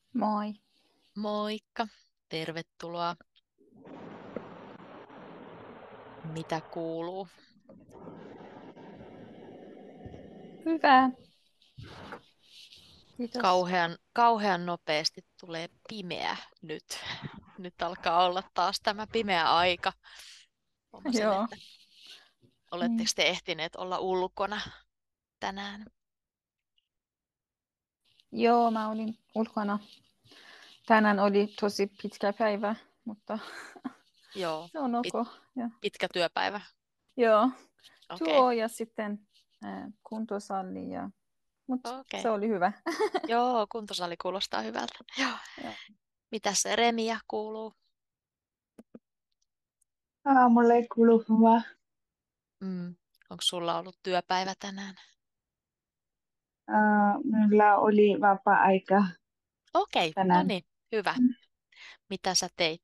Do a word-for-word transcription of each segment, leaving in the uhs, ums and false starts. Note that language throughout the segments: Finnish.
Moi. Moikka, tervetuloa. Mitä kuuluu? Hyvä. Kiitos. Kauhean, kauhean nopeasti tulee pimeä nyt. Nyt alkaa olla taas tämä pimeä aika. Huomasin, Joo. että oletteko Niin. te ehtineet olla ulkona tänään? Joo, mä olin ulkona. Tänään oli tosi pitkä päivä, mutta Joo, se on ok. pit, Ja, pitkä työpäivä. joo, Okei, tuo ja sitten äh, kuntosalli. Ja, mutta se okei. oli hyvä. Joo, kuntosali kuulostaa hyvältä. Joo. Joo. Mitäs se Remiä kuuluu? Aamulla ei kuulu hyvä. Mm. Onko sulla ollut työpäivä tänään? Uh, minulla oli vapaa-aika Okei, no tänään. niin, hyvä. Mitä sä teit?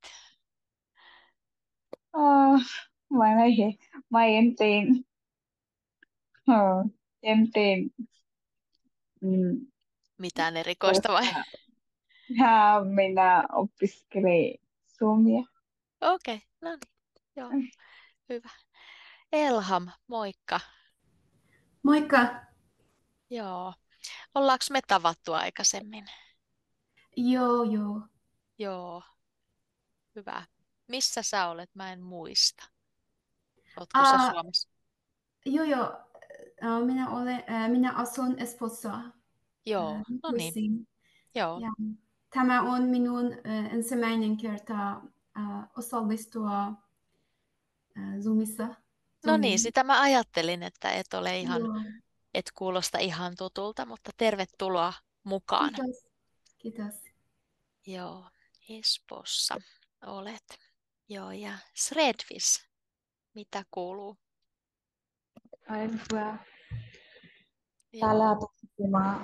Uh, mä, en, mä en tein, uh, en tein mm, Mitään erikoista vai? koska ja minä opiskelen suomea. Okei, no niin, joo, hyvä. Elham, moikka. Moikka! Joo, ollaanko me tavattu aikaisemmin? Joo, joo. Joo, hyvä. Missä sä olet? Mä en muista. Ootko sä Ah, Suomessa? joo, joo. Ah, minä, olen, äh, minä asun Espoossa Joo, äh, no niin, nykyisin. joo. Ja tämä on minun äh, ensimmäinen kerta äh, osallistua äh, Zoomissa. No niin, Zoomiin. sitä mä ajattelin, että et ole ihan, Joo, et kuulosta ihan tutulta, mutta tervetuloa mukaan. kiitos. Kiitos. Joo, Espoossa olet. Joo, ja Sredfis, mitä kuuluu? Olen hyvä. Täällä Joo, on tosi kiva.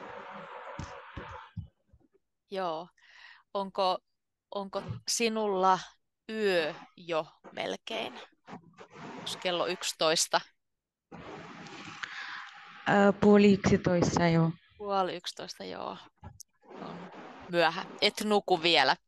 joo. Onko, onko sinulla yö jo melkein? Onko kello yksitoista, Ää, puoli yksitoista jo. puoli yksitoista, joo, on myöhä. Et nuku vielä,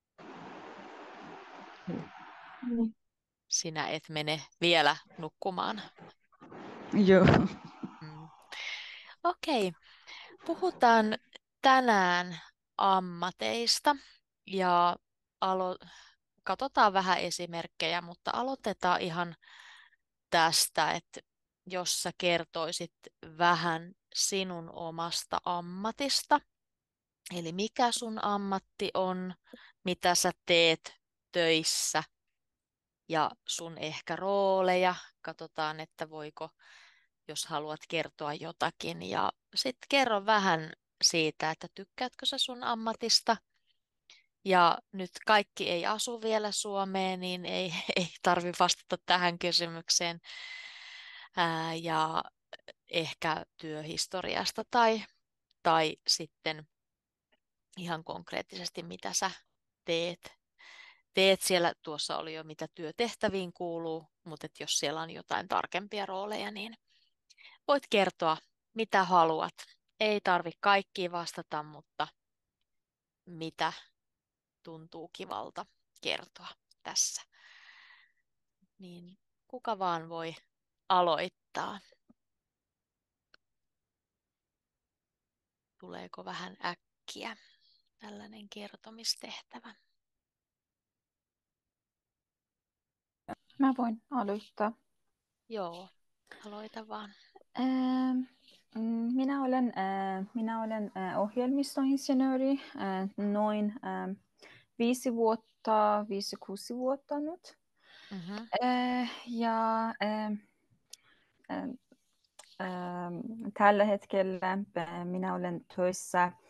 Mm. sinä et mene vielä nukkumaan. Joo. Mm. Okei, puhutaan tänään ammateista ja alo- katsotaan vähän esimerkkejä, mutta aloitetaan ihan tästä, että jos sä kertoisit vähän sinun omasta ammatista. Eli mikä sun ammatti on, mitä sä teet töissä ja sun ehkä rooleja. Katsotaan, että voiko, jos haluat kertoa jotakin. Ja sitten kerro vähän siitä, että tykkäätkö sä sun ammatista. Ja nyt kaikki ei asu vielä Suomeen, niin ei, ei tarvi vastata tähän kysymykseen. Ää, ja ehkä työhistoriasta tai, tai sitten ihan konkreettisesti, mitä sä teet. Teet siellä, tuossa oli jo mitä työtehtäviin kuuluu, mutta et jos siellä on jotain tarkempia rooleja, niin voit kertoa mitä haluat. Ei tarvi kaikkiin vastata, mutta mitä tuntuu kivalta kertoa tässä. Niin kuka vaan voi aloittaa. Tuleeko vähän äkkiä tällainen kertomistehtävä? Mä voin aloittaa. Joo, aloita vaan. Ähm, mm, Minä olen, äh, minä olen äh, ohjelmistoinsinööri äh, noin äh, viisi vuotta, viisi kuusi vuotta nyt. Mm-hmm. Äh, ja äh, äh, äh, tällä hetkellä äh, minä olen töissä äh,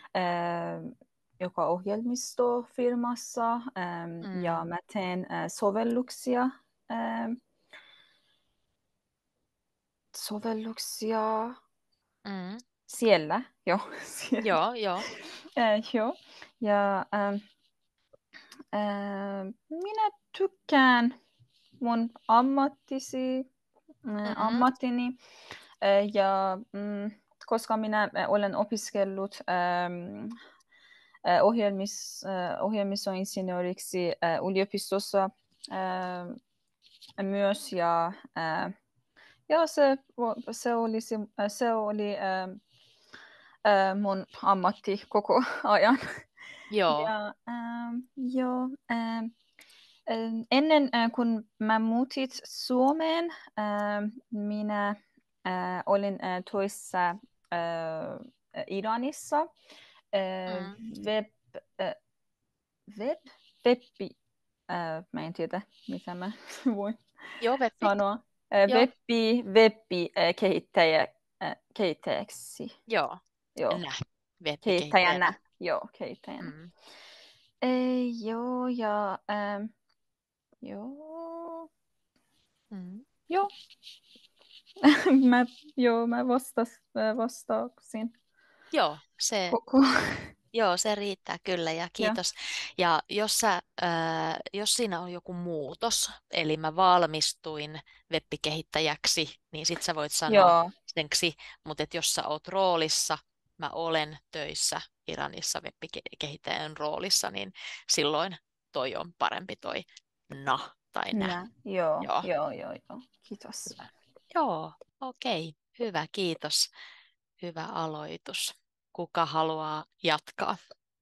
joka ohjelmistofirmassa ähm, ja Mm, mä teen äh, sovelluksia, äh, sovelluksia mm. siellä, joo, siellä. Joo, joo. Äh, joo. Ja ähm, äh, minä tykkään mun ammattisi, äh, Mm-hmm. ammattini äh, ja mm, koska minä äh, olen opiskellut ähm, äh, ohjelmis, äh, ohjelmistoinsinööriksi äh, yliopistossa äh, myös ja, äh, ja se, se oli, se, se oli äh, äh, mun ammatti koko ajan. Joo. Ja, ähm, joo, ähm, ähm, ennen äh, kun mä muutit Suomeen, ähm, minä äh, olin äh, töissä äh, Iranissa äh, Mm. web, äh, web, webbi, äh, mä en tiedä mitä mä voin Joo, webbi. sanoa, äh, Joo. webbi, webbi äh, kehittäjä, äh, kehittäjäksi, Joo. joo, Nä. Webbi-kehittäjänä. kehittäjänä, joo, kehittäjänä. Mm. Eh, joo, ja ähm, joo, Mm. joo. mä, joo, mä vastas, äh, vastauksin Joo, se, koko. joo, se riittää kyllä ja Ja, kiitos. Ja jos, sä, ää, jos siinä on joku muutos, eli mä valmistuin web-kehittäjäksi, niin sit sä voit sanoa joo, senksi, mutta et jos sä oot roolissa, mä olen töissä Iranissa web-kehittäjän roolissa, niin silloin toi on parempi toi na tai nä. nä, joo, Joo, joo, joo, joo, kiitos. hyvä. Joo, okei, hyvä, kiitos. Hyvä aloitus. Kuka haluaa jatkaa?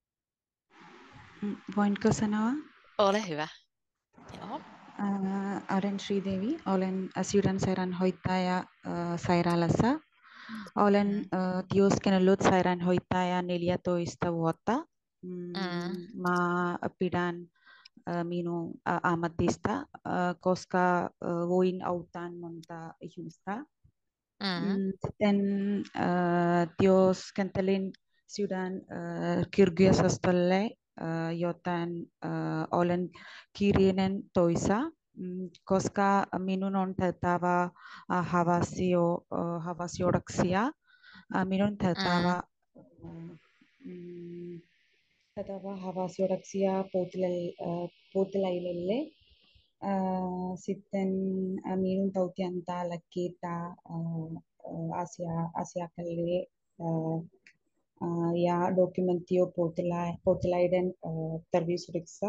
Mm, Voinko sanoa? Ole hyvä. Joo. Äh, olen Sridevi, olen sydänsairaanhoitaja äh, sairaalassa. Olen Mm. äh, työskennellyt sairaanhoitaja neljätoista vuotta. Mm, Mm. Mä pidän äh, minun äh, ammatista, äh, koska äh, voin auttaa monta ihmistä. Mm. Mm, Sitten äh, työskentelin sydän äh, kirurgiaosastolle, äh, joten äh, olen kirjainen toisa, mm, koska minun on tehtävä äh, havasio, äh, havasiodaksia. Äh, minun tehtävä Mm. mm, tehtävä havasiodaksia potilaille. potilaille. Uh, sitten uh, minun täytyy antaa lääkkeitä uh, uh, asia, asiakkaille uh, uh, ja dokumentio potila, potilaiden uh, terveysriksa.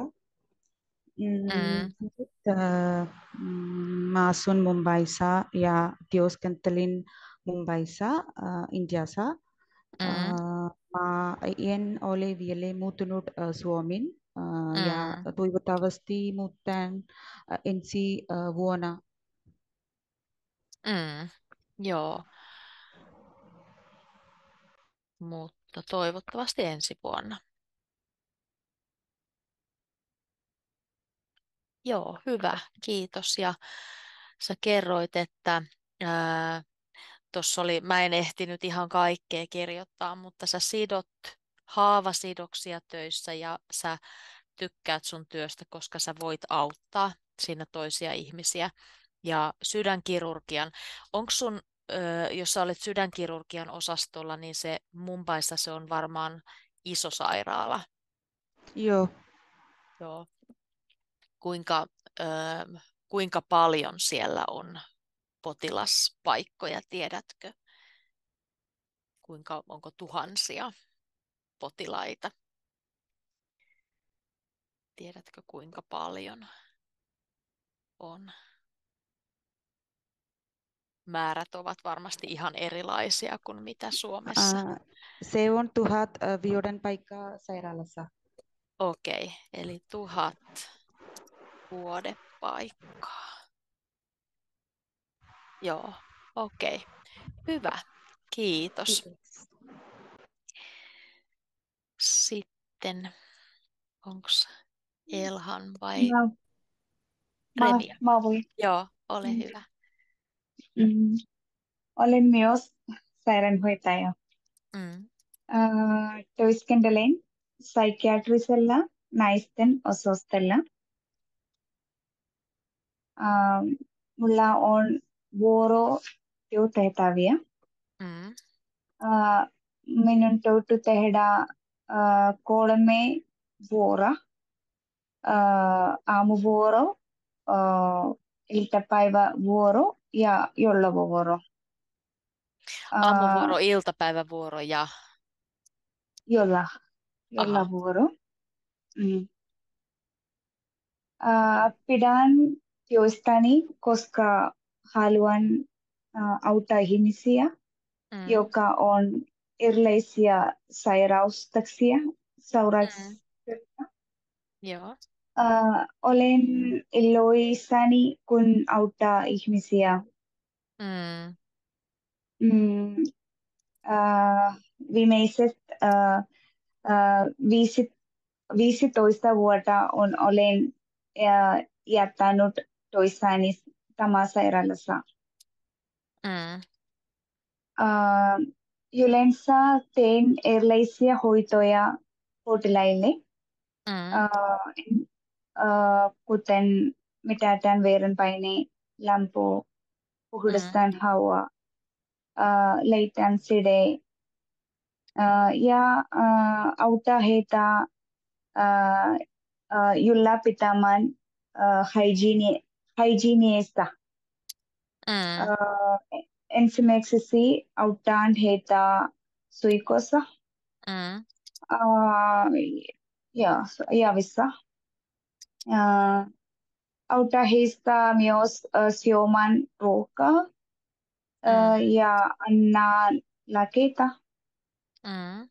Mm, Mm. uh, mm, mä asun Mumbaissa ja työskentelin Mumbaissa, uh, Indiassa. Mm. Uh, mä en ole vielä muuttunut uh, Suomeen. Uh, ja Mm. toivottavasti muuten uh, ensi uh, vuonna. Mm. Joo, mutta toivottavasti ensi vuonna. Joo, hyvä, kiitos. Ja sä kerroit, että ää, tuossa oli, mä en ehtinyt ihan kaikkea kirjoittaa, mutta sä sidot haavasidoksia töissä ja sä tykkäät sun työstä, koska sä voit auttaa siinä toisia ihmisiä. Ja sydänkirurgian, onko sun, ö, jos sä olet sydänkirurgian osastolla, niin se Mumbaissa se on varmaan iso sairaala. Joo. Joo. Kuinka, ö, kuinka paljon siellä on potilaspaikkoja, tiedätkö? Kuinka, onko tuhansia potilaita? Tiedätkö kuinka paljon on? Määrät ovat varmasti ihan erilaisia kuin mitä Suomessa. Uh, se on tuhat uh, vuoden paikkaa sairaalassa. Okei, eli tuhat vuodepaikkaa. Joo, okei. Hyvä, kiitos. Kiitos. Sitten, onko Elhan vai Mä, mä, Remia? mä voin. Joo, ole Mm. hyvä. Mm. Olen myös sairaanhoitaja. Mm. Uh, työskentelen psykiatrisella naisten osastolla. Uh, mulla on vuorotyötehtäviä. Mm. Uh, minun täytyy tehdä uh, kolme vuoroa. Uh, aamuvuoro, uh, iltapäivävuoro ja jollavuoro. Uh, Aamuvuoro, iltapäivävuoro ja jolla, jolla Aha. vuoro. Mm. Uh, pidän työstäni, koska haluan uh, auttaa ihmisiä, Mm. joka on erilaisia sairaustaksia. Mm. Sairaus. Joo. Uh, olen iloisani, kun auttaa ihmisiä. Mm. Mm, uh, viimeiset uh, uh, viisi, viisitoista vuotta on olen uh, jättänyt toisani samassa sairaalassa. Mm. Uh, yleensä teen erilaisia hoitoja potilaille, Mm. uh, uh, kuten mitataan verenpaine, lämpö, puhdistan Mm. haua, uh, leitän side uh, ja uh, auttaa heitä uh, uh, ylläpitämään uh, hygiene, hygieneistä. Mm. Uh, ensimmäiseksi autan heitä suikossa. Mm. Uh, ja, Javissa. Uh, auta heistä myös uh, syömään ruokaa uh, Mm. ja anna lääkkeitä. Mm.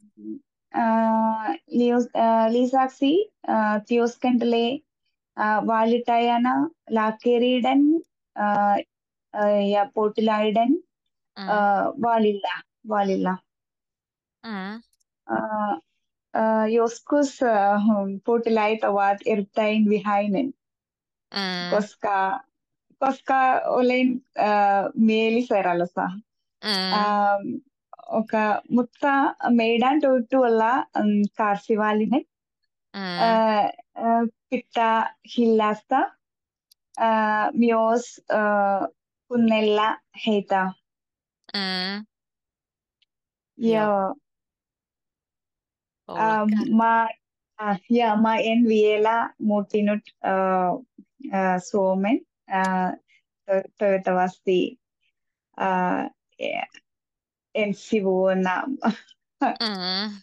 Uh, lius, uh, lisäksi uh, työskentelee uh, valittajana lääkäreiden uh, uh, ja potilaiden Mm. uh, valilla. valilla. Mm. Uh, uh, joskus uh, potilaat ovat erittäin vihainen, Mm. koska, koska olen uh, mielisairaalassa. Mm. Um, oka, mutta meidän täytyy olla um, kärsivällinen. Mm. Uh, uh, pitää hiljaista uh, myös uh, kuunnella heitä. Mm. Joo. Ja, Olla um, kär. mä, uh, ja mä en vielä muuttunut uh, uh, Suomen. Uh, to- toivottavasti uh, ensi vuonna. Mm.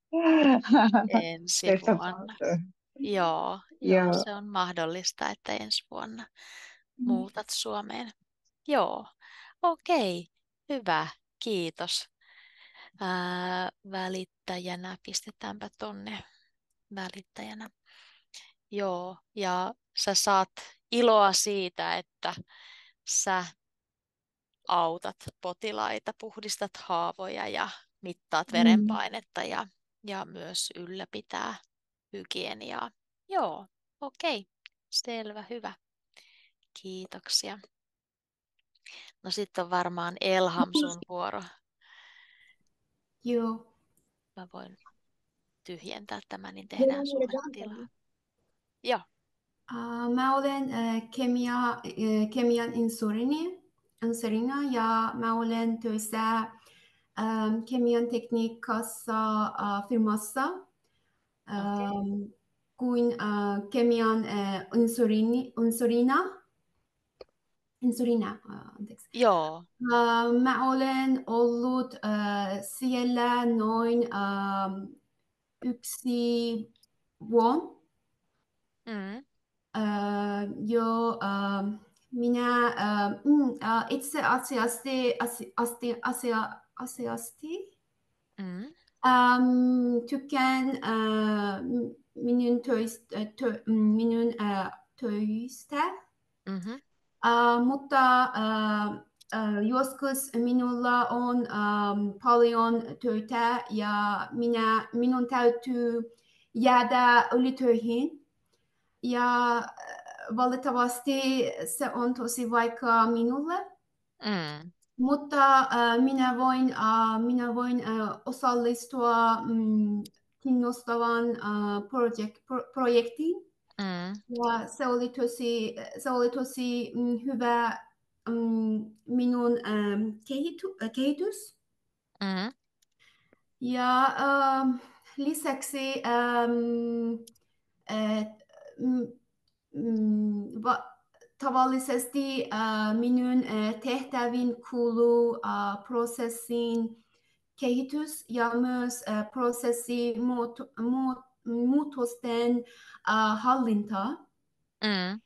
Ensi Se vuonna. tapahtuu. Joo, joo, Joo. se on mahdollista, että ensi vuonna Mm. muutat Suomeen. Joo, okei, hyvä, kiitos. Ää, välittäjänä, pistetäänpä tonne välittäjänä. Joo, ja sä saat iloa siitä, että sä autat potilaita, puhdistat haavoja ja mittaat Mm. verenpainetta ja, ja myös ylläpitää hygieniaa. Joo, okei, selvä, hyvä. Kiitoksia. No sitten on varmaan Elham sun vuoro. Joo. Mä voin tyhjentää tämän, niin tehdään sulle tilaa. Joo. Uh, mä olen uh, kemia, uh, kemian insuliini, insuliina ja mä olen töissä um, kemian tekniikassa uh, firmassa Okei. um, kuin uh, kemian uh, insuliini, insuliina. Insuliina, uh, anteeksi. Joo. Uh, mä olen ollut uh, siellä noin um, yksi vuonna. Mm. Uh, jo uh, minä uh, mm, uh, itse asiassa asi, asti, asia, asiasti Mm. um, tykkään uh, minun töistä, tö, minun uh, töistä. Mm-hmm. Uh, mutta uh, uh, joskus minulla on um, paljon töitä ja minä, minun täytyy jäädä ylitöihin. Ja valitettavasti se on tosi vaikea minulle, Mm. mutta uh, minä voin, uh, minä voin uh, osallistua um, kiinnostavan uh, project, pro, projektiin. Mm. Ja se oli tosi, se oli tosi um, hyvä um, minun um, kehitu, kehitys. Mm. Ja um, lisäksi um, et, mm, va, tavallisesti uh, minun uh, tehtäviin kuuluu uh, prosessin kehitys ja myös äh, prosessimuutosten äh, hallinta. Mm.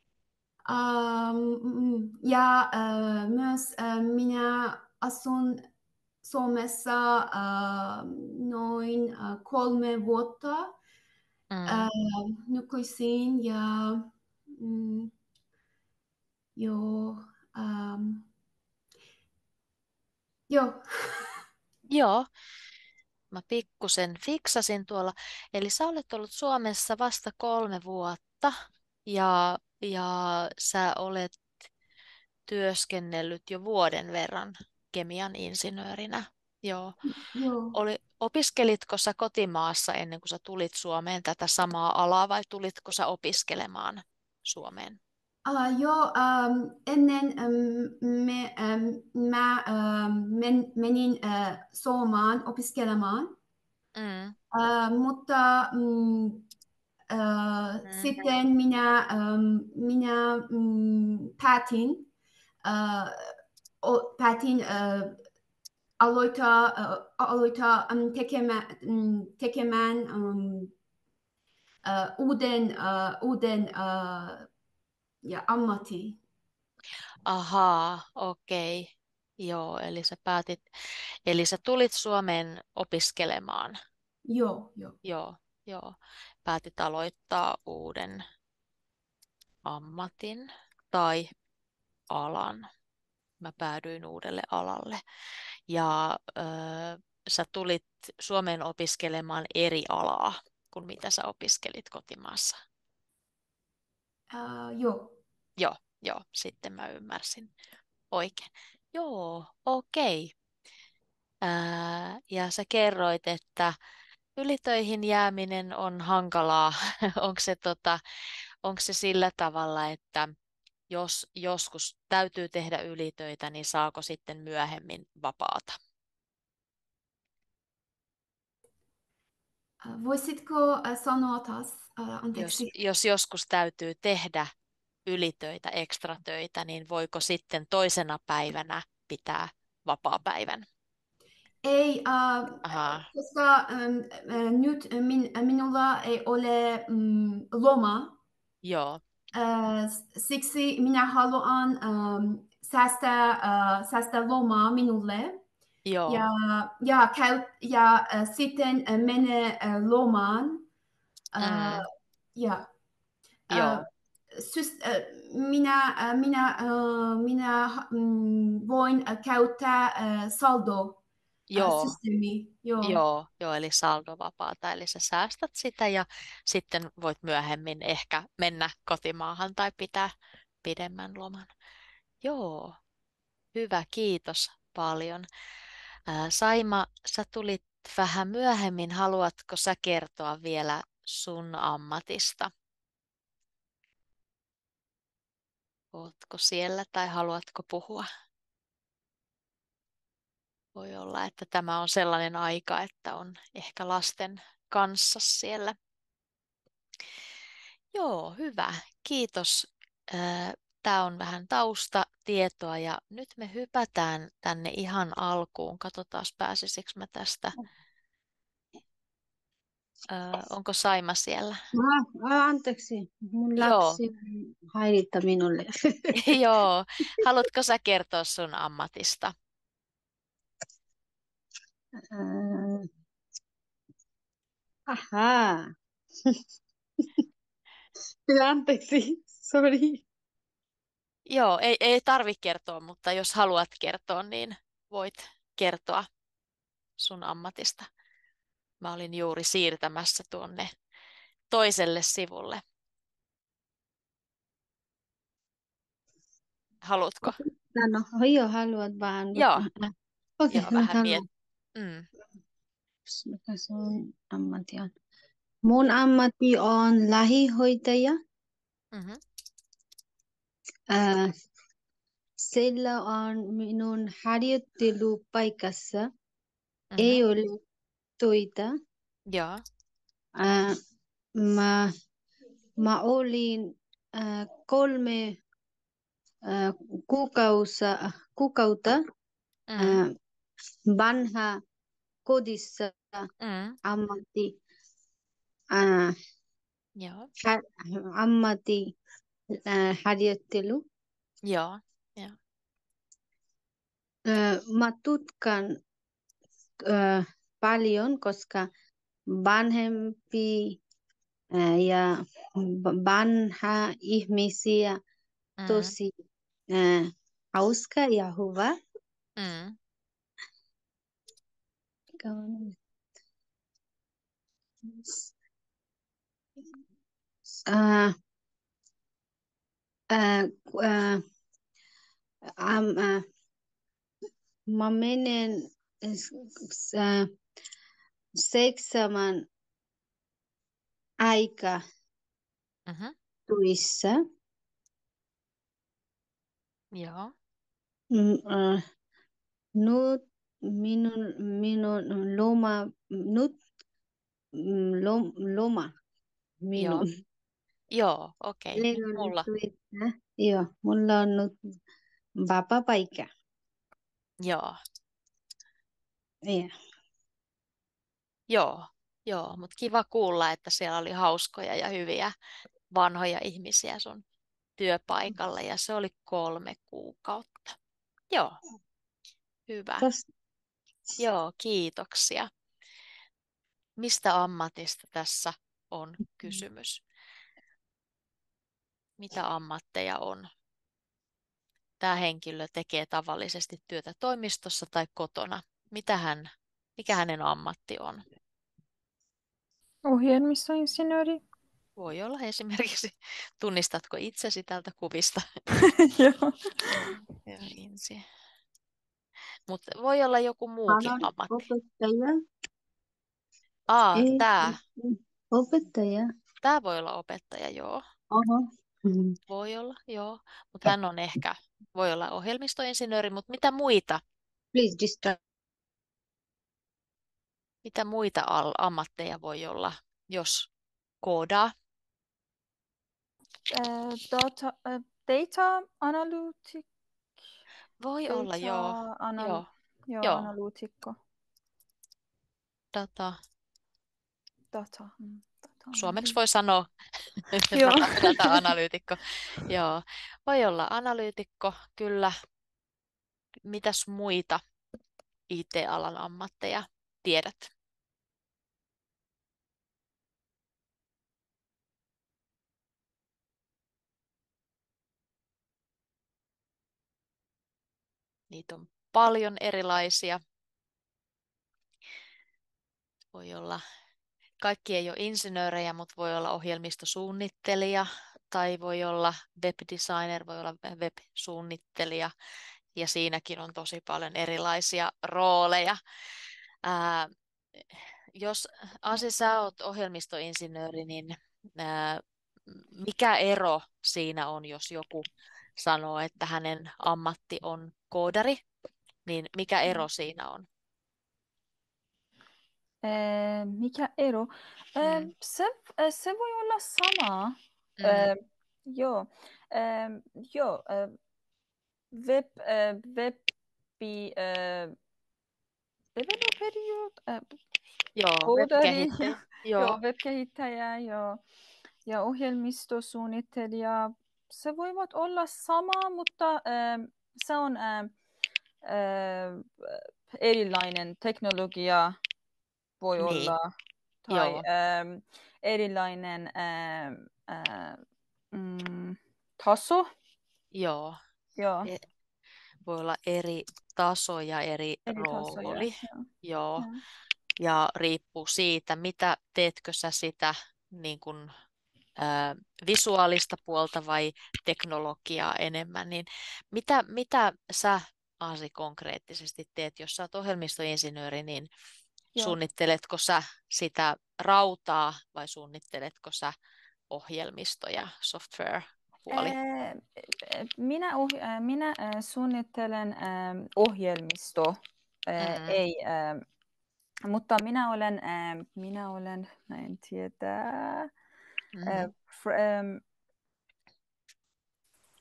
Ähm, ja äh, myös äh, minä asun Suomessa äh, noin äh, kolme vuotta Mm. äh, nykyisin ja mm, joo, ähm, joo. Joo, mä pikkusen fiksasin tuolla. Eli sä olet ollut Suomessa vasta kolme vuotta ja, ja sä olet työskennellyt jo vuoden verran kemian insinöörinä. Joo. Joo. Oli, opiskelitko sä kotimaassa ennen kuin sä tulit Suomeen tätä samaa alaa vai tulitko sä opiskelemaan Suomeen? Uh, joo, um, ennen um, me, um, mä um, men, menin uh, Suomaan opiskelemaan, Mm. uh, mutta um, uh, Mm. sitten minä, um, minä um, päätin, uh, o, päätin uh, aloittaa, uh, aloittaa um, tekemään, um, tekemään um, uh, uuden, uh, uuden uh, ja ammatti. Ahaa, okei. Joo, eli sä päätit, eli sä tulit Suomeen opiskelemaan. Joo, joo. Joo, joo. Päätit aloittaa uuden ammatin tai alan. Mä päädyin uudelle alalle. Ja öö, sä tulit Suomeen opiskelemaan eri alaa kuin mitä sä opiskelit kotimaassa. Uh, joo. Joo, joo, sitten mä ymmärsin oikein. Joo, okei. Ää, ja sä kerroit, että ylitöihin jääminen on hankalaa. Onko se, tota, onko se sillä tavalla, että jos joskus täytyy tehdä ylitöitä, niin saako sitten myöhemmin vapaata? Uh, voisitko uh, sanoa taas, uh, Jos, anteeksi? jos joskus täytyy tehdä ylitöitä, ekstratöitä, niin voiko sitten toisena päivänä pitää vapaapäivän? Ei, uh, Ahaa, koska um, uh, nyt min, minulla ei ole um, loma, joo, uh, siksi minä haluan um, säästää, uh, säästää lomaa minulle. joo, Ja, ja, käy, ja uh, sitten uh, mene uh, lomaan. Uh, mm, ja, uh, joo, Sys, äh, minä, äh, minä, äh, minä mm, voin äh, käyttää äh, joo. saldo-systeemi. Joo. Joo, joo, eli saldovapaata, eli sä säästät sitä ja sitten voit myöhemmin ehkä mennä kotimaahan tai pitää pidemmän loman. Joo, hyvä, kiitos paljon. Ää, Saima, sä tulit vähän myöhemmin. Haluatko sä kertoa vielä sun ammatista? Ootko siellä tai haluatko puhua? Voi olla, että tämä on sellainen aika, että on ehkä lasten kanssa siellä. Joo, hyvä. Kiitos. Tämä on vähän taustatietoa ja nyt me hypätään tänne ihan alkuun. Katsotaan, pääsisikö mä tästä. Ö, onko Saima siellä? Ah, ah, anteeksi, mun Joo, lapsi häirittää minulle. joo. Haluatko sä kertoa sun ammatista? Äh, Ahaa. Anteeksi, sorry. Joo, ei, ei tarvitse kertoa, mutta jos haluat kertoa, niin voit kertoa sun ammatista. Mä olin juuri siirtämässä tuonne toiselle sivulle. Haluatko? No, joo, haluat vaan. Joo, Okei, joo, mä vähän miet. sanon. Mm. Mikä se on ammatti on? Mun ammatti on lähihoitaja. Mm-hmm. Äh, sillä on minun harjoittelupaikassa. Mm-hmm. Ei ole töitä. Joo. Äh, mä, mä olin äh, kolme äh, kuukausa, kuukautta Mm. äh, vanha kodissa Mm. ammatti, äh, Joo, ha- ammatti äh, harjoittelu. joo, joo. Äh, mä tutkan äh, paljon, koska vanhempi äh, ja vanha ihmisiä Mm. tosi äh, hauska ja hyvä. Mm. Äh, äh, äh, am- äh, mä menen äh, seitsemän aika Mhm. tuissa. Joo, Mm, äh, nyt minun, minun loma, nyt mm, lom, loma joo, minun. joo, okei. Ei Nyt ole mulla, töitä. Joo, mulla on nyt vapaa-paikka. joo, Yeah. joo, joo, mutta kiva kuulla, että siellä oli hauskoja ja hyviä vanhoja ihmisiä sun työpaikalla ja se oli kolme kuukautta. Joo, hyvä. Tos, Joo, kiitoksia. Mistä ammatista tässä on kysymys? Mitä ammatteja on? Tämä henkilö tekee tavallisesti työtä toimistossa tai kotona. Mitä hän, mikä hänen ammatti on? Ohjelmistoinsinööri. Voi olla esimerkiksi, tunnistatko itsesi tältä kuvista? Joo. Joo, insi. Mutta voi olla joku muukin alan ammatti. opettaja. Aa, Ei, tämä. opettaja. Tämä voi olla opettaja, joo. Oho. Mm. Voi olla, joo. Mutta hän on ehkä, voi olla ohjelmistoinsinööri, mutta mitä muita, Please distract. mitä muita al- ammatteja voi olla, jos koodaa? Äh, data, äh, data analytic. Voi olla, Data joo. anal Joo, joo, joo. analyytikko. Data. Data. mm, data Suomeksi analy- voi sanoa Joo. data, data-analyytikko. Joo, voi olla analyytikko, kyllä. Mitäs muita I T-alan ammatteja tiedät? Niitä on paljon erilaisia. Voi olla, kaikki ei ole insinöörejä, mutta voi olla ohjelmistosuunnittelija tai voi olla webdesigner, voi olla web-suunnittelija ja siinäkin on tosi paljon erilaisia rooleja. Ää, jos Asi, sä oot ohjelmistoinsinööri, niin ää, mikä ero siinä on, jos joku sanoo, että hänen ammatti on koodari, niin mikä ero siinä on? Äh, mikä ero? Äh, Mm. se, äh, se voi olla sama. Mm. Äh, joo. Äh, joo. Äh, web, äh, webi, äh, developeri, joo. Äh, Joo, koodari, web-kehittäjä. joo, Joo, web-kehittäjä, joo. Ja ohjelmistosuunnittelija. Se voivat olla sama, mutta äh, se on äh, äh, erilainen teknologia voi niin, olla tai joo, ähm, erilainen ähm, äh, mm, taso. joo. Joo, E- voi olla eri taso ja eri eri tasoja. rooli. Joo. Joo. Joo. Ja riippuu siitä, mitä teetkö sä sitä niin kuin, ää, visuaalista puolta vai teknologiaa enemmän, niin mitä, mitä sä Aasi konkreettisesti teet, jos sä oot ohjelmistoinsinööri, niin Joo. suunnitteletko sä sitä rautaa vai suunnitteletko sä ohjelmistoja, software-puoli? Äh, minä, oh, äh, minä äh, suunnittelen ähm, ohjelmisto, äh, Mm, ei, ähm, mutta minä olen, ähm, minä olen, mä en tiedä, äh, mm, fr- ähm,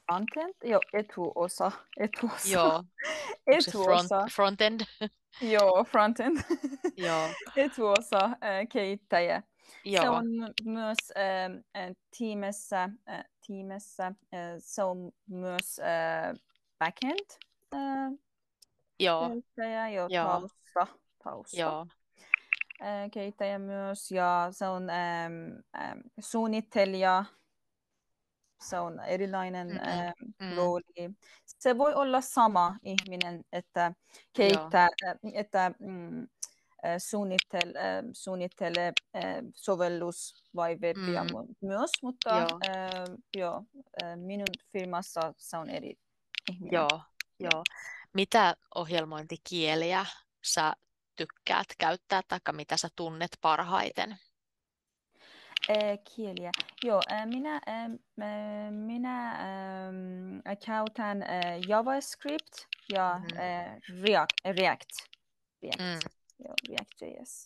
Frontend? Joo, etuosa. Etuosa. Joo. Onko se front, Etuosa. frontend? Joo, frontend. Joo. Etuosa äh, kehittäjä. Se Joo. on myös äh, äh, tiimessä, äh, tiimessä äh, se on myös äh, backend äh, Joo. kehittäjä, jo Joo. tausta, tausta. Joo. Äh, kehittäjä myös, ja se on ähm, ähm, suunnittelija. Se on erilainen Mm, äh, mm. rooli. Se voi olla sama ihminen, että Joo. kehittää, äh, että mm, äh, suunnittel, äh, suunnittelee äh, sovellus vai webbia Mm. mu- myös, mutta Joo. äh, jo, äh, minun firmassa se on eri ihminen. Joo. Joo. Mitä ohjelmointikieliä sä tykkäät käyttää, tai mitä sä tunnet parhaiten? Äh, kieliä. Joo, äh, minä, äh, äh, minä äh, käytän äh, JavaScript ja Mhm. äh, React. Äh, React. React. Mm. Joo, React.js.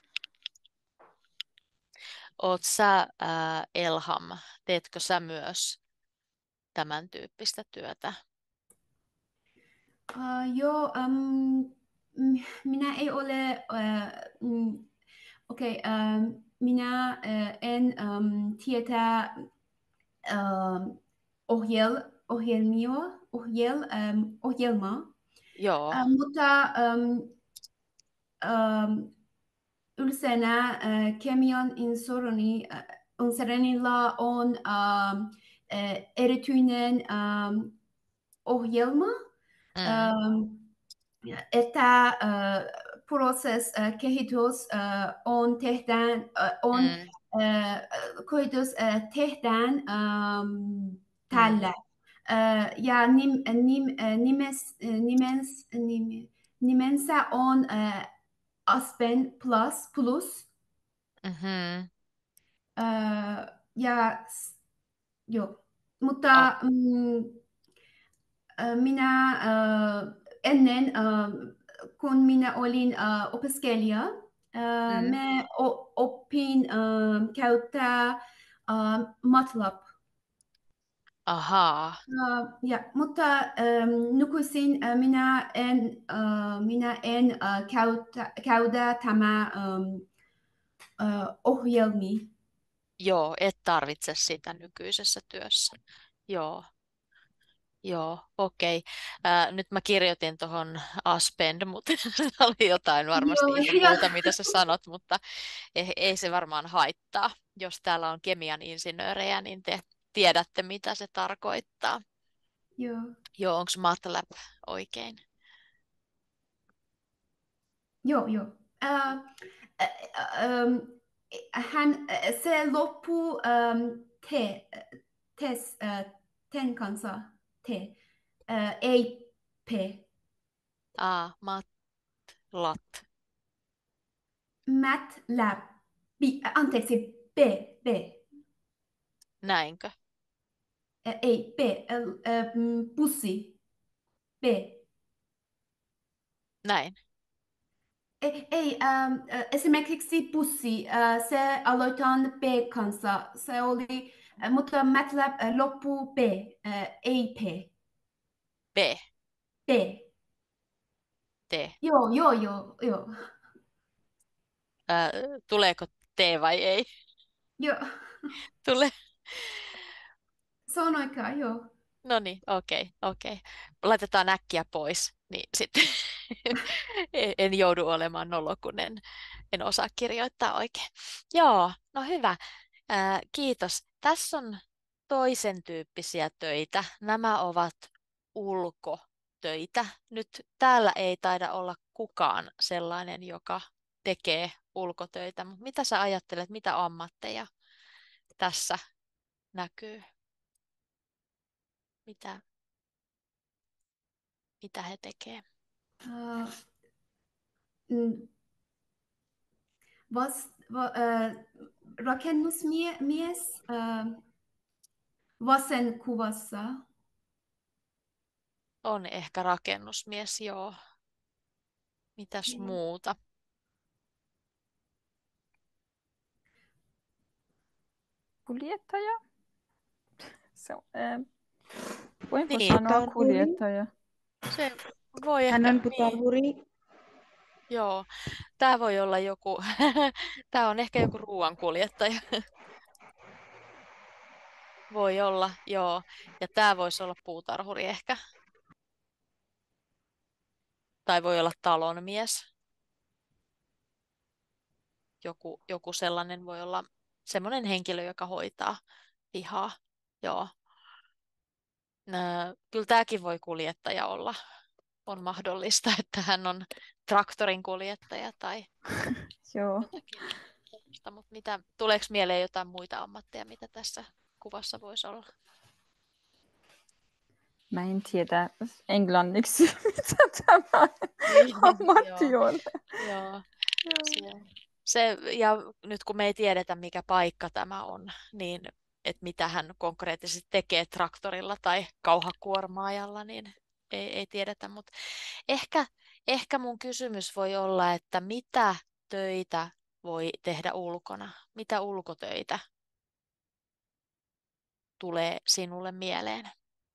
Oot sä, ää, Elham, teetkö sä myös tämän tyyppistä työtä? Uh, joo, um, mm, minä ei ole, uh, mm, okei, okay, um, minä uh, en um, tiedä um, ohjel, ohjelmia, ohjel, um, ohjelma, Joo. uh, mutta um, um, ylseenä uh, kemian insoroni, uh, insorinilla on um, uh, erityinen um, ohjelma, Mm. um, että uh, proses uh, kehitys uh, on tehdään uh, on Mm. uh, kehitys uh, tehdään um, Mm. tällä uh, ja nim, nim, uh, nimes, uh, nimens, nim, nimensä on uh, Aspen Plus Plus Mhm. uh, ja s- joo, A- mutta mm, uh, minä uh, ennen uh, kun minä olin uh, opiskelija, uh, Mm. me o- opin uh, käyttää uh, MATLAB. Ahaa. Uh, ja, mutta um, nykyisin uh, minä en, uh, minä en uh, käytä, käytä tämä um, uh, ohjelmi. Joo, et tarvitse sitä nykyisessä työssä. Joo. Joo, okei. Ää, nyt mä kirjoitin tuohon Aspend, mutta se oli jotain varmasti Joo, ihan ja, muuta, mitä sä sanot, mutta ei, ei se varmaan haittaa. Jos täällä on kemian insinöörejä, niin te tiedätte, mitä se tarkoittaa. joo. Joo, onko MATLAB oikein? Joo, joo. Uh, um, hän, se loppuu um, te, tes, uh, ten kanssa, te, uh, ei p. Ah, MATLAB. MATLAB, B, anteeksi, b, b, Näinkö? uh, ei, b, uh, um, bussi, b. Näin. Ei, ei um, uh, esimerkiksi bussi, uh, se aloitan b kanssa, se oli, uh, mutta MATLAB uh, loppuu b, uh, ei p, B, b. T. Joo, joo, joo, joo. Ää, tuleeko T vai ei? Joo, Tule. se on oikein, joo. No niin, okei, okei. Laitetaan äkkiä pois, niin sitten en en joudu olemaan nolo, kun en, en osaa kirjoittaa oikein. Joo, no hyvä. Ää, kiitos. Tässä on toisen tyyppisiä töitä. Nämä ovat ulkotöitä. Nyt täällä ei taida olla kukaan sellainen, joka tekee ulkotöitä. Mutta mitä sä ajattelet, mitä ammatteja tässä näkyy? Mitä, mitä he tekevät? Uh, mm, vas, va, uh, rakennusmies uh, vasen kuvassa. On ehkä rakennusmies, joo. Mitäs Joo. muuta? Kuljettaja. Se on, äh, Voinko Niin, sanoa Putarhuri. kuljettaja? se voi Hän ehkä, on niin, putarhuri. joo. Tämä voi olla joku, tämä on ehkä joku ruoankuljettaja. Voi olla, joo. Ja tämä voisi olla puutarhuri ehkä. Tai voi olla talonmies. Joku, joku sellainen voi olla semmoinen henkilö, joka hoitaa pihaa. Joo. Nö, kyllä tämäkin voi kuljettaja olla. On mahdollista, että hän on traktorin kuljettaja tai Joo. jotakin sellaista. Mutta mitä, tuleeko mieleen jotain muita ammatteja, mitä tässä kuvassa voisi olla? Mä en tiedä englanniksi, mitä tämä Niin, ammatti joo, on. joo. Se, se, ja nyt kun me ei tiedetä, mikä paikka tämä on, niin että mitä hän konkreettisesti tekee traktorilla tai kauhakuormaajalla, niin ei, ei tiedetä. Mutta ehkä, ehkä mun kysymys voi olla, että mitä töitä voi tehdä ulkona? Mitä ulkotöitä tulee sinulle mieleen?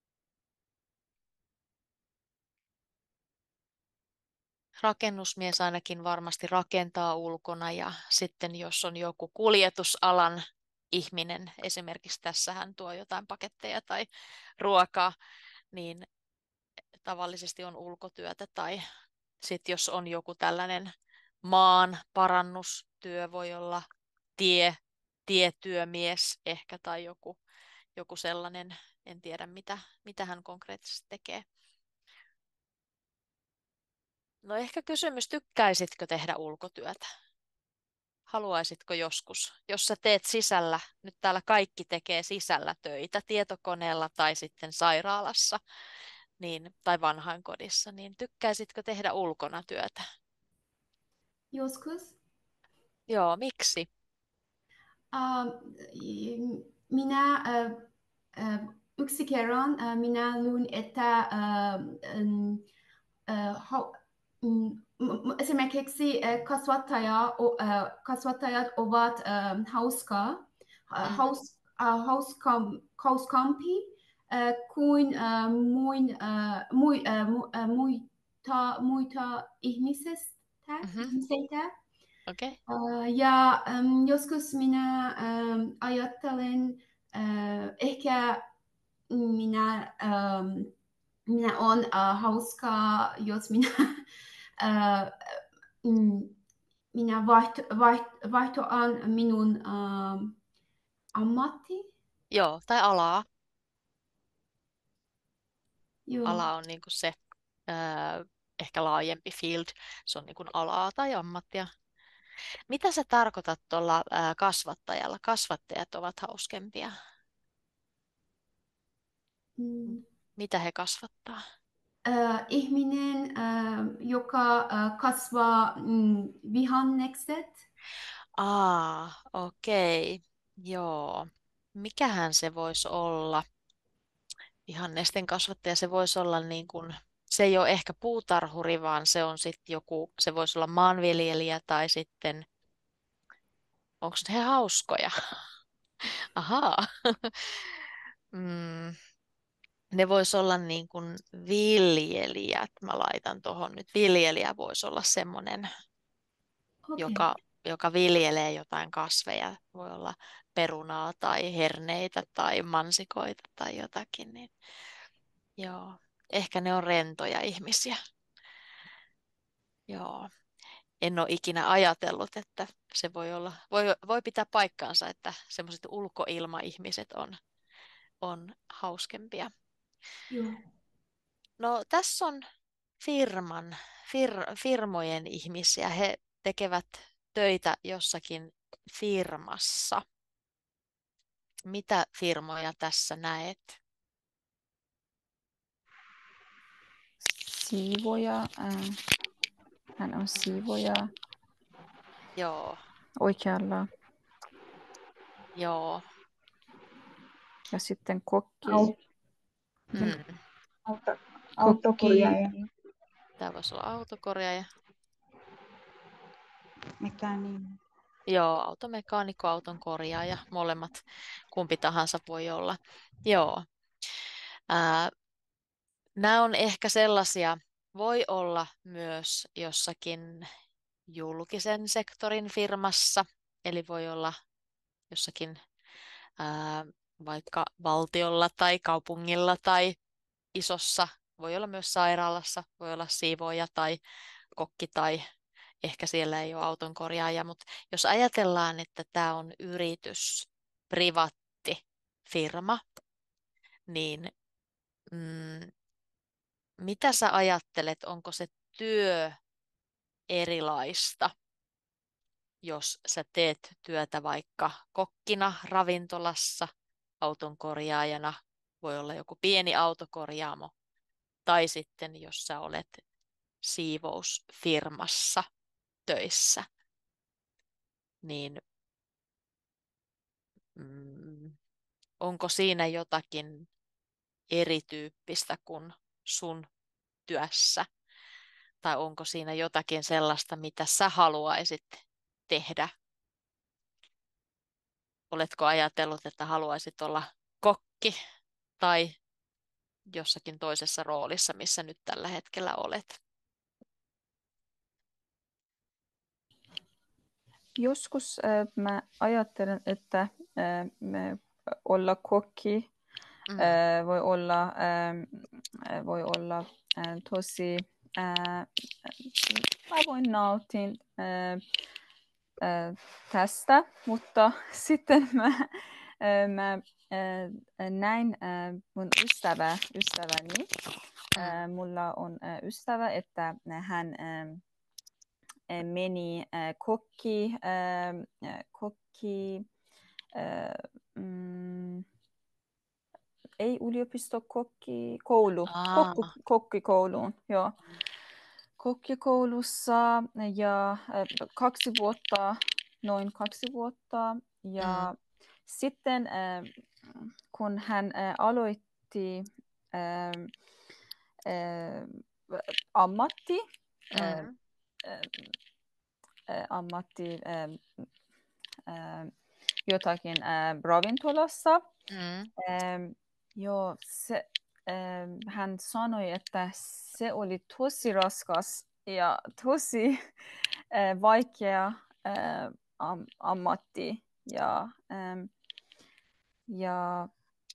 Rakennusmies ainakin varmasti rakentaa ulkona ja sitten jos on joku kuljetusalan ihminen, esimerkiksi tässä hän tuo jotain paketteja tai ruokaa, niin tavallisesti on ulkotyötä tai sitten jos on joku tällainen maan parannustyö, voi olla tie, tietyömies ehkä tai joku, joku sellainen, en tiedä mitä, mitä hän konkreettisesti tekee. No ehkä kysymys, tykkäisitkö tehdä ulkotyötä? Haluaisitko joskus, jos sä teet sisällä, nyt täällä kaikki tekee sisällä töitä, tietokoneella tai sitten sairaalassa niin, tai vanhainkodissa, niin tykkäisitkö tehdä ulkona työtä? Joskus Joo, miksi? ähm, minä äh, äh, yksi kerran äh, minä luin, että äh, ähm, äh, hau- mm, m- esimerkiksi äh, kasvattaja, o- äh, kasvattajat ovat äh, hauska, äh, Mm. haus, äh, hauskam, hauskampi äh, kuin äh, muin, äh, mui, äh, mu, äh, muita, muita ihmisistä. Mhm. ihmisistä. Okei. Äh, ja ähm, joskus minä ähm, ajattelen, äh, ehkä minä, ähm, minä on äh, hauskaa, jos minä, äh, mm, minä vaiht, vaiht, vaihtoan minun ähm, ammatti. Joo, tai alaa. Joo. Ala on niinku se ää, ehkä laajempi field, se on niinku alaa tai ammattia. Mitä sä tarkoitat tuolla ää, kasvattajalla? Kasvattajat ovat hauskempia. Mm. Mitä he kasvattaa? Äh, ihminen, äh, joka äh, kasvaa mm, vihannekset. Aa, okei. Joo. Mikähän se voisi olla? Vihannesten kasvattaja, se voisi olla niin kuin, se ei ole ehkä puutarhuri, vaan se on sitten joku, se voisi olla maanviljelijä tai sitten, onko he hauskoja? Ahaa. Mm, ne voisi olla niin kuin viljelijät. Mä laitan tuohon nyt. Viljelijä voisi olla semmoinen, Okay. joka, joka viljelee jotain kasveja. Voi olla perunaa tai herneitä tai mansikoita tai jotakin. Niin, joo. Ehkä ne on rentoja ihmisiä. Joo. En ole ikinä ajatellut, että se voi olla, voi, voi pitää paikkaansa, että semmoiset ulkoilmaihmiset on, on hauskempia. Joo. No tässä on firman, fir, firmojen ihmisiä. He tekevät töitä jossakin firmassa. Mitä firmoja tässä näet? Siivoja. Äh, hän on siivoja Joo, oikealla. joo. Ja sitten kokki. Au- Mm. auto, autokorjaaja. Tämä voisi olla autokorjaaja. Mekaaninen. Joo, automekaanikko, auton korjaaja, molemmat, kumpi tahansa voi olla. Joo. Ää, Nämä on ehkä sellaisia, voi olla myös jossakin julkisen sektorin firmassa, eli voi olla jossakin ää, vaikka valtiolla tai kaupungilla tai isossa, voi olla myös sairaalassa, voi olla siivooja tai kokki tai ehkä siellä ei ole autonkorjaaja, mutta jos ajatellaan, että tämä on yritys, privaatti firma, niin mm, mitä sä ajattelet, onko se työ erilaista, jos sä teet työtä vaikka kokkina ravintolassa, autonkorjaajana, voi olla joku pieni autokorjaamo, tai sitten jos sä olet siivousfirmassa töissä, niin mm, onko siinä jotakin erityyppistä kuin sun työssä? Tai onko siinä jotakin sellaista, mitä sä haluaisit tehdä? Oletko ajatellut, että haluaisit olla kokki tai jossakin toisessa roolissa, missä nyt tällä hetkellä olet? Joskus äh, mä ajattelen, että äh, me olla kokki Mm. äh, voi olla, äh, voi olla äh, tosi, äh, mä voin nautin äh, äh, tästä, mutta sitten mä, äh, mä äh, näin äh, mun ystävä, ystäväni, äh, mulla on äh, ystävä, että hän äh, meni äh, kokki, äh, kokki äh, mm, ei yliopisto, kokki, koulu, Aa. kokku, kokkikouluun, joo. Kokkikoulussa ja äh, kaksi vuotta, noin kaksi vuotta. Ja Mm. sitten äh, kun hän äh, aloitti äh, äh, ammatti, äh, Mm. äh, ammatti äh, äh, jotakin äh, ravintolassa. Mm. Ähm, joo, se, ähm, hän sanoi, että se oli tosi raskas ja tosi äh, vaikea äh, am, ammatti. Ja, ähm, ja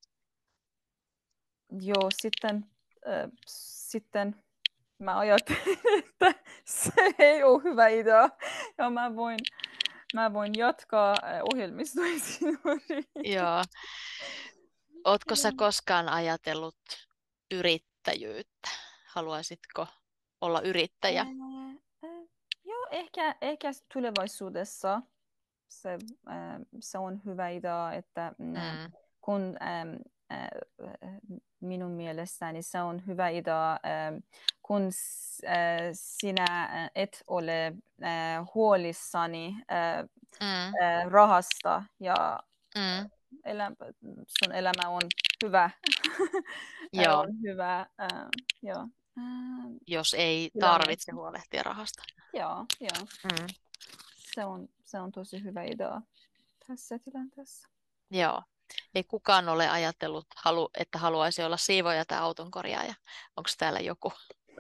joo, sitten, äh, sitten mä ajattelin, että se ei ole hyvä idea. Ja mä voin, mä voin jatkaa äh, ohjelmistoinsinööriä. Joo. Ootko sä koskaan ajatellut yrittäjyyttä? Haluaisitko olla yrittäjä? Ää, ää, joo, ehkä, ehkä tulevaisuudessa se, ää, se on hyvä idea, että nää, Mm. kun äm, ää, minun mielestäni se on hyvä idea, ää, kun s- ää, sinä ää, et ole ää, huolissani ää, Mm. ää, rahasta ja Mm. elä, sun elämä on hyvä. Ää, Joo, on hyvä, ää, joo. Ää, jos ei tilanne. tarvitse huolehtia rahasta. Joo, joo. Mm. Se on, se on tosi hyvä idea tässä tilanteessa. Joo. Ei kukaan ole ajatellut, halu, että haluaisi olla siivoja tai autonkorjaaja. Onko täällä joku?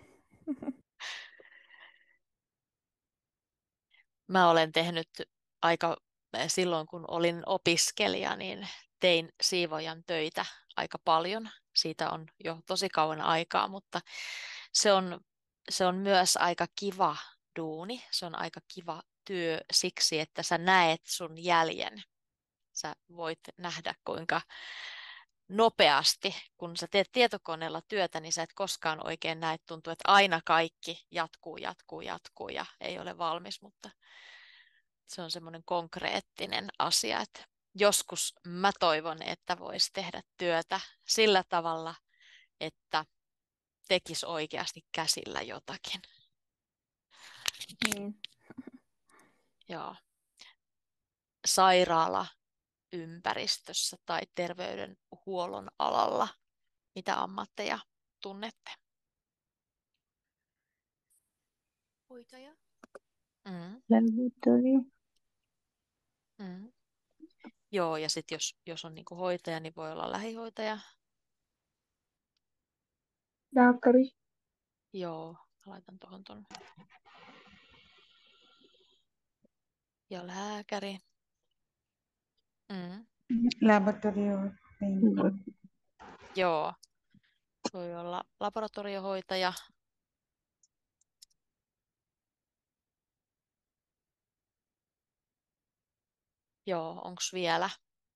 Mä olen tehnyt aika, silloin kun olin opiskelija, niin tein siivojan töitä aika paljon. Siitä on jo tosi kauan aikaa, mutta se on, se on myös aika kiva duuni. Se on aika kiva työ siksi, että sä näet sun jäljen. Sä voit nähdä, kuinka nopeasti, kun sä teet tietokoneella työtä, niin sä et koskaan oikein näe, tuntuu, että aina kaikki jatkuu, jatkuu, jatkuu ja ei ole valmis, mutta se on semmoinen konkreettinen asia, että joskus mä toivon, että voisi tehdä työtä sillä tavalla, että tekisi oikeasti käsillä jotakin. Niin. Joo. Sairaalaympäristössä tai terveydenhuollon alalla, mitä ammatteja tunnette? Hoitaja. Mm. Laboratory. Mm. Joo, ja sitten jos, jos on niinku hoitaja, niin voi olla lähihoitaja. Lääkäri. Joo, mä laitan tuohon ton. Ja lääkäri. Mm. Laboratory or clinical. Joo. Voi olla laboratoriohoitaja. Joo, onks vielä?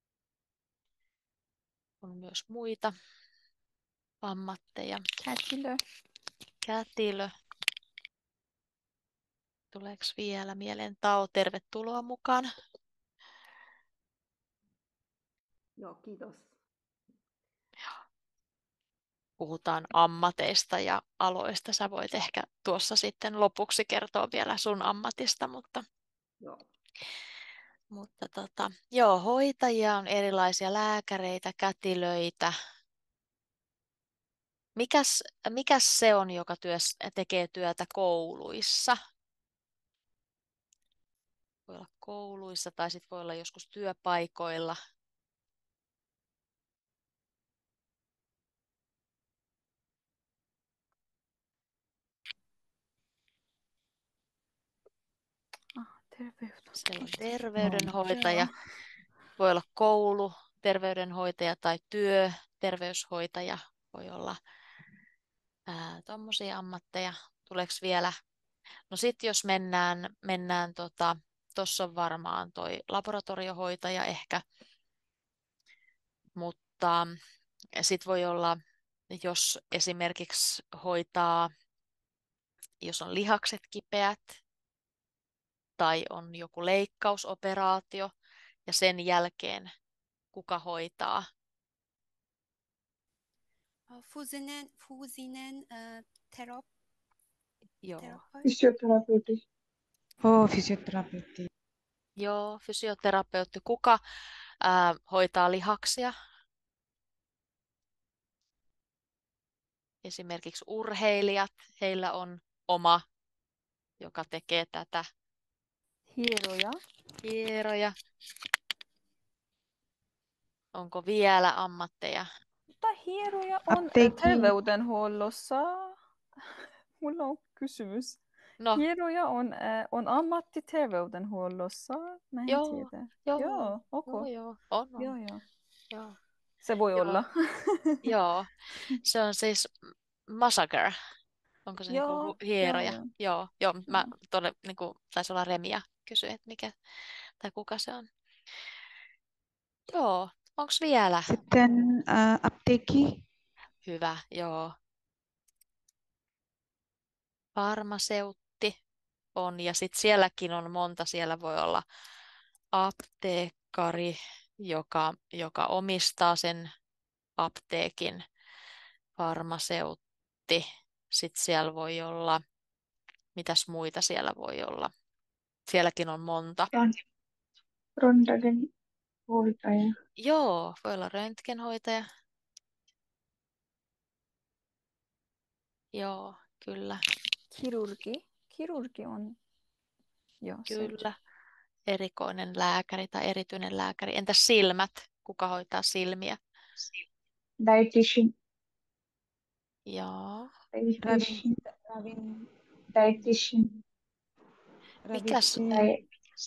On myös muita ammatteja. Kätilö. Kätilö. Tuleeko vielä mieleen Tao? Tervetuloa mukaan. Joo, kiitos. Puhutaan ammateista ja aloista. Sä voit ehkä tuossa sitten lopuksi kertoa vielä sun ammatista, mutta, Joo. mutta tota, joo, hoitajia on erilaisia, lääkäreitä, kätilöitä. Mikäs, mikäs se on, joka työs, tekee työtä kouluissa? Voi olla kouluissa tai sitten voi olla joskus työpaikoilla. Ah, terveydenhoitaja. Siellä on terveydenhoitaja. Voi olla koulu, terveydenhoitaja tai työ, terveyshoitaja. Voi olla tuommoisia ammatteja. Tuleeko vielä? No sitten jos mennään, mennään tota, tuossa on varmaan toi laboratoriohoitaja ehkä, mutta sitten voi olla, jos esimerkiksi hoitaa, jos on lihakset kipeät tai on joku leikkausoperaatio ja sen jälkeen kuka hoitaa. Fyysinen, fyysinen äh, terap, Joo. terapeutti. Fysioterapeutti. Oh, fysioterapeutti. Joo, fysioterapeutti. Kuka ää, hoitaa lihaksia? Esimerkiksi urheilijat, heillä on oma, joka tekee tätä. Hieroja. Hieroja. Onko vielä ammatteja? Mutta hieroja on Apteekki. terveydenhuollossa. Mulla on kysymys. No, Hieroja on, äh, on ammatti terveydenhuollossa. Mä en joo, tiedä. joo, Joo, ok. joo, joo, on, on. Joo, joo. Joo, Se voi joo, olla. joo. Se on siis massager. Onko se niinku Joo, hu- joo, hieroja? joo. Joo, joo. Mä Joo. todella, niinku, taisi olla Remia kysyä, että mikä tai kuka se on. Joo, onko vielä? Sitten uh, apteekki. Hyvä, joo. Farmaseutti on ja sitten sielläkin on monta. Siellä voi olla apteekkari, joka, joka omistaa sen apteekin, farmaseutti. Sitten siellä voi olla, mitäs muita siellä voi olla? Sielläkin on monta. Röntgenhoitaja. Joo, voi olla röntgenhoitaja. Joo, kyllä, Kirurgi. Kirurgi on. Joo, se. kyllä. Erikoinen lääkäri tai erityinen lääkäri. Entäs silmät? Kuka hoitaa silmiä? Dietitian. Joo. Dietitian. Ravin, Dietitian. Mikäs, Diet-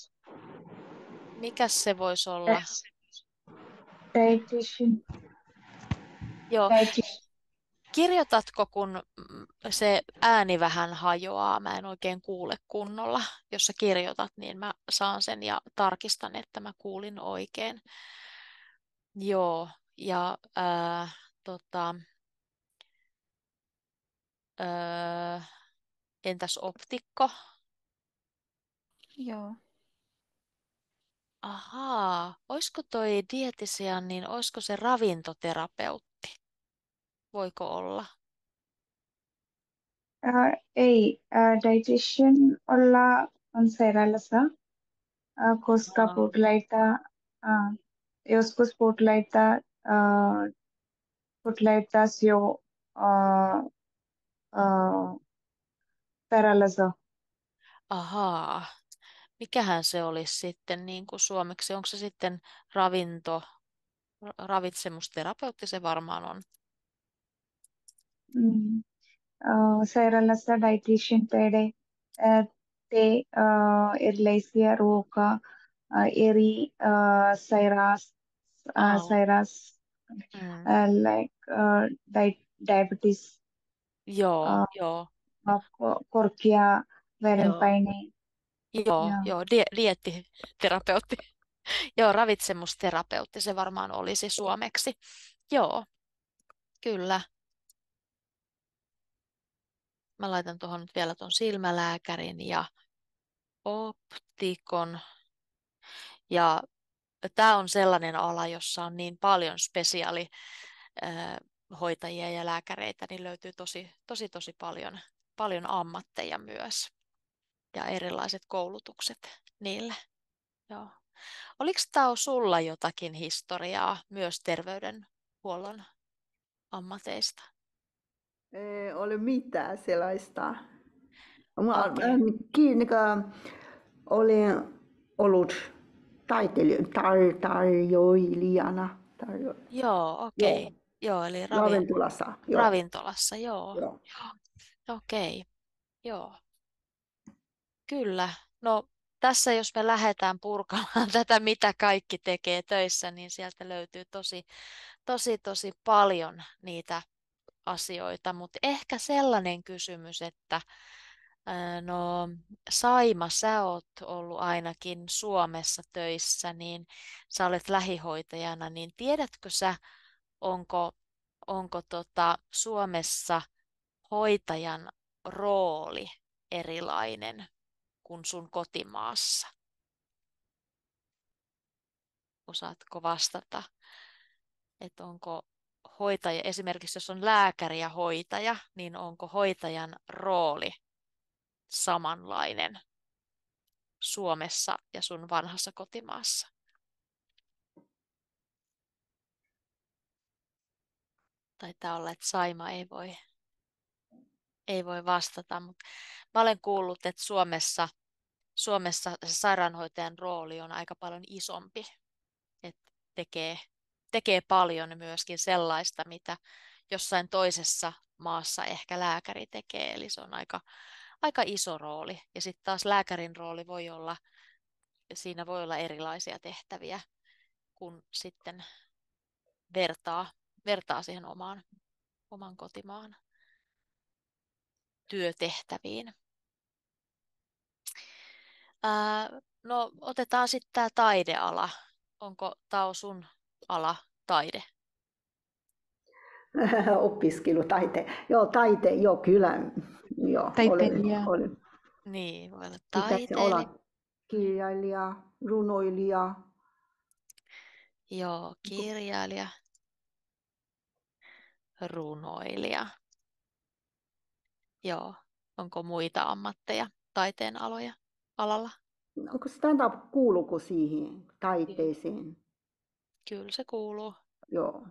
mikäs se voisi olla? Dietitian. Joo. Dietitian. Kirjoitatko, kun mm, se ääni vähän hajoaa? Mä en oikein kuule kunnolla. Jos sä kirjoitat, niin mä saan sen ja tarkistan, että mä kuulin oikein. Joo. Ja ää, tota, ää, entäs optikko? Joo. Ahaa, olisiko toi dietisian, niin olisiko se ravintoterapeutti? Voiko olla? Uh, ei, uh, dietitian olla on sairaalassa, uh, koska Aa. potilaita, uh, joskus potilaita, uh, potilaita syö uh, uh, sairaalassa. Ahaa, mikähän se olisi sitten niin kuin suomeksi? Onko se sitten ravinto, ra- ravitsemusterapeutti se varmaan on. mm, uh, Cyrillus dietitian pede uh, te uh, Erlasia roca uh, eri uh, Cyrus uh, Au. Cyrus Mm. uh, like uh, di diabetes Joo, uh, joo, uh, ko- korkea joo, verenpaine. joo, Yeah. joo, die, dieettiterapeutti. Joo, ravitsemusterapeutti se varmaan olisi suomeksi. Joo, kyllä. Mä laitan tuohon nyt vielä tuon silmälääkärin ja optikon. Ja tämä on sellainen ala, jossa on niin paljon spesiaalihoitajia ja lääkäreitä, niin löytyy tosi, tosi, tosi paljon, paljon ammatteja myös ja erilaiset koulutukset niille. Joo. Oliko tämä sulla jotakin historiaa myös terveydenhuollon ammateista? Ei ole mitään sellaista. Mä, Okei. okay. niin olin ollut taiteilija, tar, tarjoilijana. Tarjo, Joo, okei. joo, Joo, eli ravi, ravintolassa. Joo, ravintolassa, joo. joo. Joo, okei, joo. Kyllä. No tässä jos me lähdetään purkamaan tätä, mitä kaikki tekee töissä, niin sieltä löytyy tosi, tosi, tosi paljon niitä asioita. Mutta ehkä sellainen kysymys, että ää, no Saima, sä oot ollut ainakin Suomessa töissä, niin sä olet lähihoitajana, niin tiedätkö sä, onko, onko tota Suomessa hoitajan rooli erilainen kuin sun kotimaassa? Osaatko vastata, että onko hoitaja, esimerkiksi jos on lääkäri ja hoitaja, niin onko hoitajan rooli samanlainen Suomessa ja sun vanhassa kotimaassa? Taitaa olla, että Saima ei voi, ei voi vastata, mutta mä olen kuullut, että Suomessa, Suomessa se sairaanhoitajan rooli on aika paljon isompi, että tekee, tekee paljon myöskin sellaista, mitä jossain toisessa maassa ehkä lääkäri tekee, eli se on aika, aika iso rooli. Ja sitten taas lääkärin rooli voi olla, siinä voi olla erilaisia tehtäviä, kun sitten vertaa, vertaa siihen omaan, oman kotimaan työtehtäviin. Ää, no otetaan sitten tämä taideala. Onko Tao sun ala taide? Opiskelu, taite. Joo, taite, joo, kyllä. Joo, Taiteilija. olen, olen. Niin, voi olla Pitäisi taiteilija. olla kirjailija, runoilija. Joo, kirjailija, runoilija. Joo. Onko muita ammatteja taiteen aloja, alalla? Onko stand-up kuuluuko siihen taiteeseen? Kyllä se kuuluu. Joo.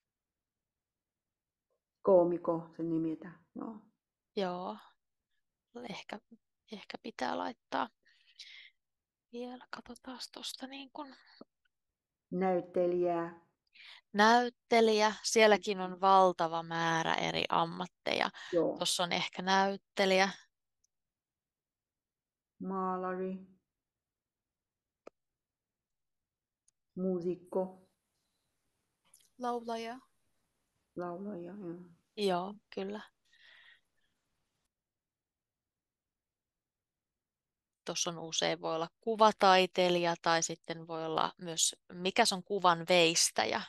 Koomiko sen nimetään. Joo. Joo. Ehkä, ehkä pitää laittaa vielä, katsotaan tuosta niin kuin Näyttelijä. näyttelijä. Sielläkin on valtava määrä eri ammatteja. Joo. Tuossa on ehkä näyttelijä. Maalari. Muusikko. Laulaja. Laulaja. Joo. Joo, kyllä. Tuossa on usein, voi olla kuvataiteilija tai sitten voi olla myös, mikä on kuvan veistäjä.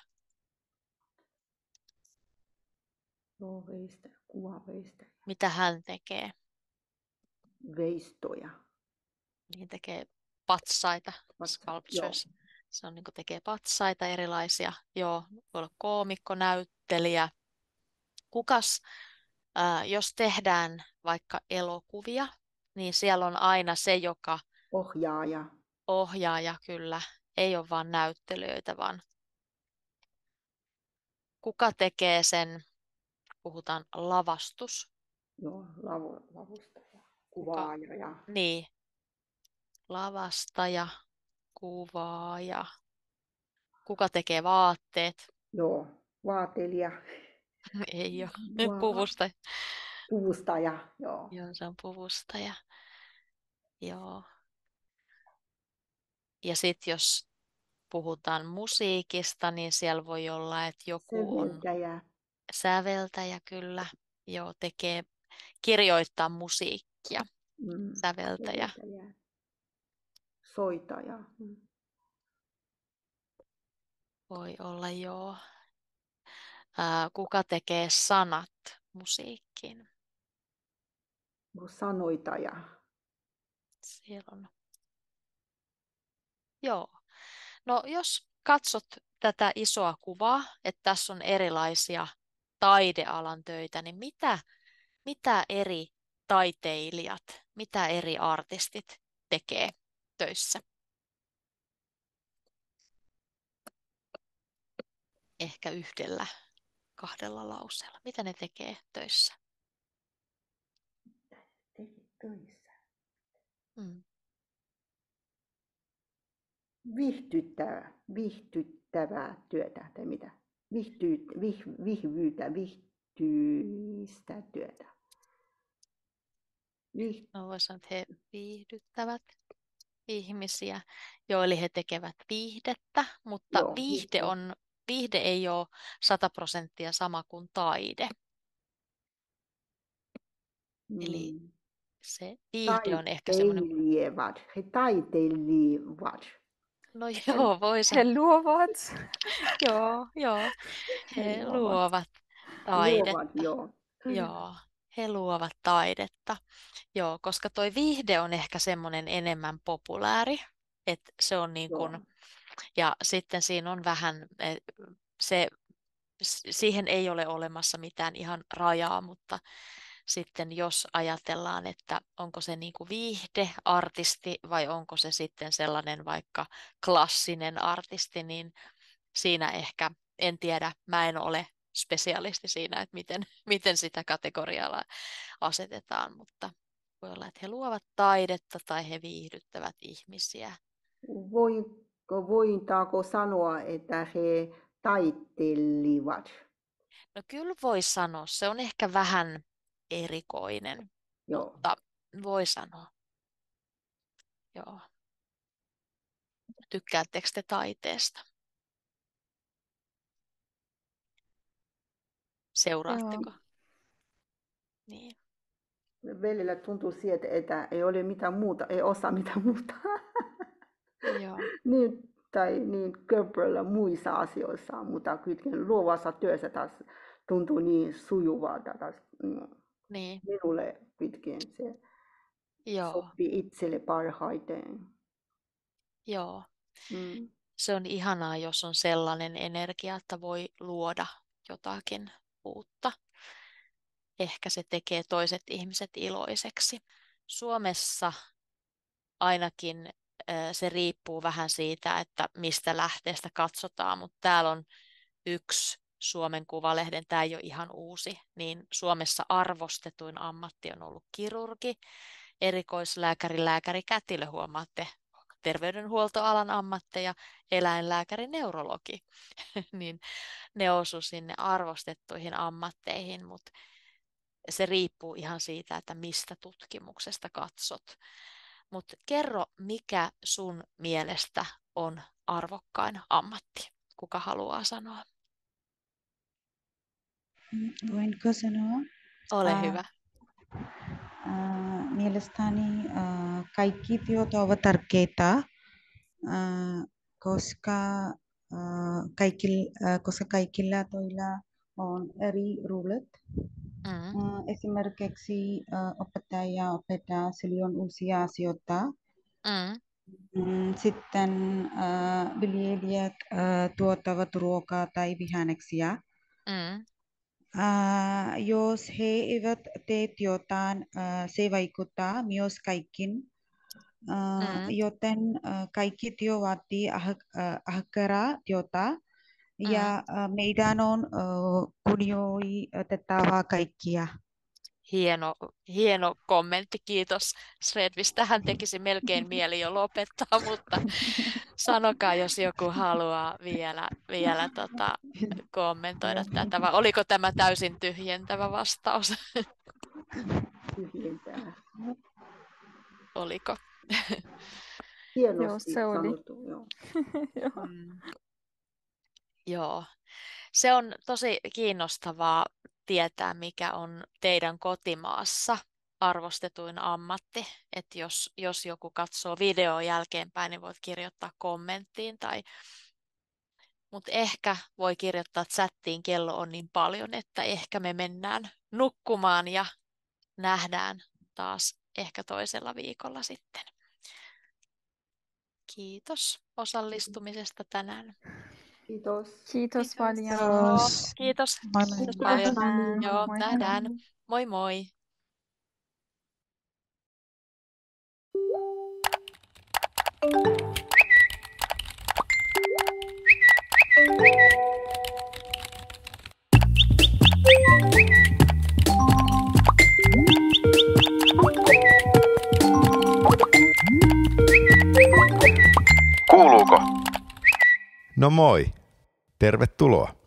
Joo, veistä, kuvaveistä. Mitä hän tekee? Veistoja. Niin tekee patsaita, Patsa, sculptures. Se on niin kuin tekee patsaita erilaisia. Joo, voi olla koomikko, näyttelijä. Kukas, ää, jos tehdään vaikka elokuvia, niin siellä on aina se, joka Ohjaaja. ohjaaja kyllä. Ei ole vain näyttelijöitä, vaan kuka tekee sen, puhutaan lavastus. Joo, lavo, lavustaja. Kuka, Kuvaaja. Ja... niin, lavastaja, kuvaaja. Kuka tekee vaatteet? Joo, vaatelija. Ei ole. Wow. Puvusta. Puvustaja, joo. Joo, se on puvustaja. Joo. Ja sitten jos puhutaan musiikista, niin siellä voi olla, että joku on Säveltäjä. säveltäjä kyllä. Joo, tekee, kirjoittaa musiikkia. Mm. Säveltäjä. Säveltäjä. Soitaja. Mm. Voi olla joo. Ää, kuka tekee sanat musiikkiin? Sanoitaja. Siellä on. Joo. No jos katsot tätä isoa kuvaa, että tässä on erilaisia taidealan töitä, niin mitä, mitä eri taiteilijat, mitä eri artistit tekee töissä? Ehkä yhdellä, kahdella lauseella. Mitä ne tekee töissä? Teki töissä. Hmm. Viihdyttävää, viihdyttävää työtä tai mitä? Viihdy, vih, vihvyyttä, viihtyistä työtä. Vih, No voisi sanoa, että he viihdyttävät ihmisiä, joille he tekevät viihdettä, mutta joo, viihde, viihdy. on, viihde ei ole sata prosenttia sama kuin taide. Eli Mm. se viihde on ehkä semmoinen, Taiteilivat, he taiteilivat. no joo, voi He sanoa, luovat. joo, joo, He he luovat. luovat Luovat, taidetta, joo. joo, he luovat taidetta, joo, koska toi viihde on ehkä semmoinen enemmän populääri, että se on niin kuin, Joo. ja sitten siinä on vähän, eh, se, s- siihen ei ole olemassa mitään ihan rajaa, mutta sitten jos ajatellaan, että onko se niin kuin viihdeartisti vai onko se sitten sellainen vaikka klassinen artisti, niin siinä ehkä, en tiedä, mä en ole spesialisti siinä, että miten, miten sitä kategoriaa asetetaan, mutta voi olla, että he luovat taidetta tai he viihdyttävät ihmisiä. Voinko, vointaako sanoa, että he taiteilivat? No kyllä voi sanoa, se on ehkä vähän erikoinen, Joo. mutta voi sanoa. Joo. Tykkäättekö te taiteesta? Seuraatteko? Niin. Välillä tuntuu sieltä, että ei ole mitään muuta, ei osaa mitään muuta. Joo. niin, tai niin kömpelöllä muissa asioissa, mutta kuitenkin luovassa työssä taas tuntuu niin sujuvalta. Taas, mm, Niin. minulle kuitenkin se Joo. sopii itselle parhaiten. Joo. Mm. Se on ihanaa, jos on sellainen energia, että voi luoda jotakin uutta. Ehkä se tekee toiset ihmiset iloiseksi. Suomessa ainakin se riippuu vähän siitä, että mistä lähteestä katsotaan, mutta täällä on yksi Suomen Kuvalehden, tämä ei ole ihan uusi, niin Suomessa arvostetuin ammatti on ollut kirurgi, erikoislääkäri, lääkäri, kätilö, huomaatte, terveydenhuoltoalan ammatteja, eläinlääkäri, neurologi, niin ne osu sinne arvostettuihin ammatteihin, mutta se riippuu ihan siitä, että mistä tutkimuksesta katsot. Mutta kerro, mikä sun mielestä on arvokkain ammatti? Kuka haluaa sanoa? Voinko sanoa? Ole Ää, hyvä. ää, Mielestäni ää, kaikki työt ovat tärkeitä, ää, koska, ää, kaikilla, ää, koska kaikilla töillä on eri roolit. Mm. Ää, Esimerkiksi ää, opettaja opettaa silloin uusia asioita. Mm. Mm, Sitten ää, viljelijät ää, tuottavat ruokaa tai vihanneksia. Mm. Ää, jos he eivät tee jotain, ää, se vaikuttaa myös kaikkiin. Ää, Mm. joten ää, kaikki työ vaatii ah- ää, ahkeraa työtä ja Mm. ää, meidän on ää, kunnioitettava kaikkia. hieno, hieno kommentti, kiitos Sredvis. Tähän tekisi melkein mieli jo lopettaa, mutta sanokaa, jos joku haluaa vielä, vielä tota, kommentoida tätä, vai oliko tämä täysin tyhjentävä vastaus? Tyhjentää. Oliko? Hienosti Joo, se oli. sanottu, joo. Joo. Mm. Joo, se on tosi kiinnostavaa tietää, mikä on teidän kotimaassa arvostetuin ammatti. Että jos, jos joku katsoo videoa jälkeenpäin, niin voit kirjoittaa kommenttiin. Tai... Mutta ehkä voi kirjoittaa chattiin, kello on niin paljon, että ehkä me mennään nukkumaan ja nähdään taas ehkä toisella viikolla sitten. Kiitos osallistumisesta tänään. Kiitos. Kiitos paljon. Kiitos. Kiitos. Moi moi. Kiitos paljon. Nähdään. Joo, Moi. nähdään. Moi moi. Kuuluuko? No moi. Tervetuloa.